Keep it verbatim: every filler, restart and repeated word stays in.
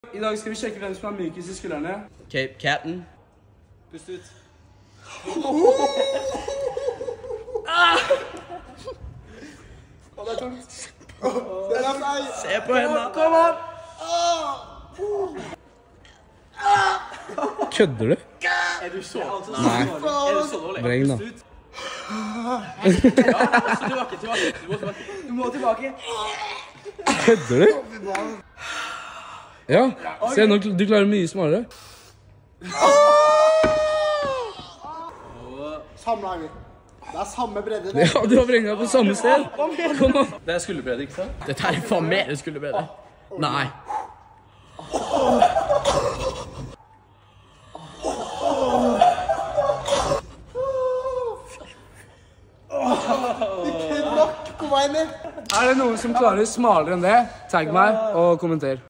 I dag skal vi sjekke hvem som er mykest i skuldrene. Cape Captain. Pust ut. Det er tungt. Se på henne. Kom an! Kødder du? Er du så? Nei. Er du så dårlig? Breng da. Pust ut. Ja, tilbake, tilbake. Du må tilbake. Du må tilbake. Kødder du? Ja, se nå, du klarer mye smarere. Samme er vi. Det er samme bredde. Ja, du har brengt på samme sted. Kom an. Det er skulderbredde, ikke sant? Dette er faen mer skulderbredde. Nei. Nok på vei ned. Er det noen som klarer smalere enn det? Tagg meg og kommenter.